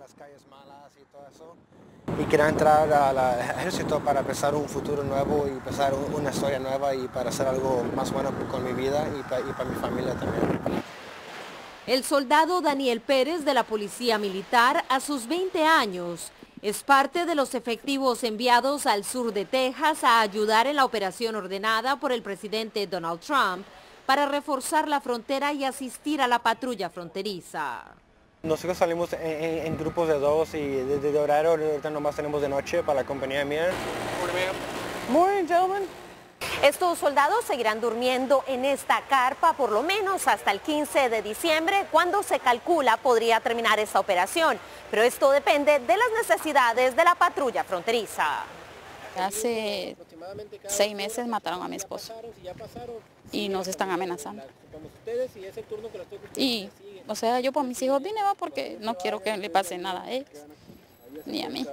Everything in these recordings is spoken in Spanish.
las calles malas y todo eso. Y quería entrar al ejército para empezar un futuro nuevo y empezar una historia nueva y para hacer algo más bueno con mi vida y para mi familia también. El soldado Daniel Pérez de la Policía Militar, a sus 20 años, es parte de los efectivos enviados al sur de Texas a ayudar en la operación ordenada por el presidente Donald Trump para reforzar la frontera y asistir a la patrulla fronteriza. Nosotros salimos en grupos de 2 y de horario ahorita nomás tenemos de noche para la compañía mía. Morning, gentlemen. Estos soldados seguirán durmiendo en esta carpa por lo menos hasta el 15 de diciembre, cuando se calcula podría terminar esta operación. Pero esto depende de las necesidades de la patrulla fronteriza. Hace 6 meses mataron a mi esposo y nos están amenazando. Y, o sea, yo por mis hijos vine, porque no quiero que le pase nada a ellos, ni a mí.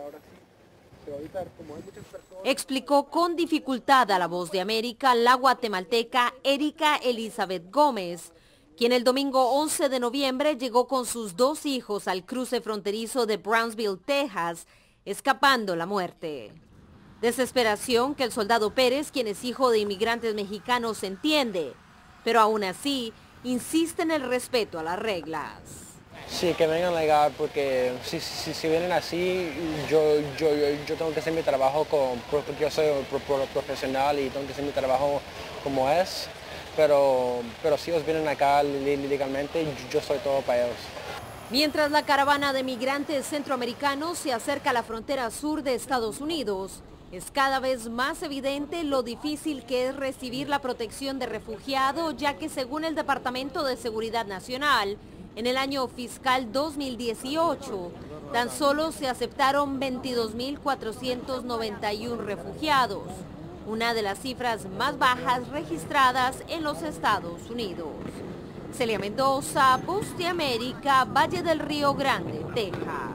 Explicó con dificultad a La Voz de América la guatemalteca Erika Elizabeth Gómez, quien el domingo 11 de noviembre llegó con sus 2 hijos al cruce fronterizo de Brownsville, Texas, escapando la muerte. Desesperación que el soldado Pérez, quien es hijo de inmigrantes mexicanos, entiende, pero aún así insiste en el respeto a las reglas. Sí, que vengan legal, porque si vienen así, yo tengo que hacer mi trabajo porque yo soy profesional y tengo que hacer mi trabajo como es, pero si ellos vienen acá legalmente, yo soy todo para ellos. Mientras la caravana de migrantes centroamericanos se acerca a la frontera sur de Estados Unidos, es cada vez más evidente lo difícil que es recibir la protección de refugiado, ya que según el Departamento de Seguridad Nacional, en el año fiscal 2018, tan solo se aceptaron 22.491 refugiados, una de las cifras más bajas registradas en los Estados Unidos. Celia Mendoza, Voz de América, Valle del Río Grande, Texas.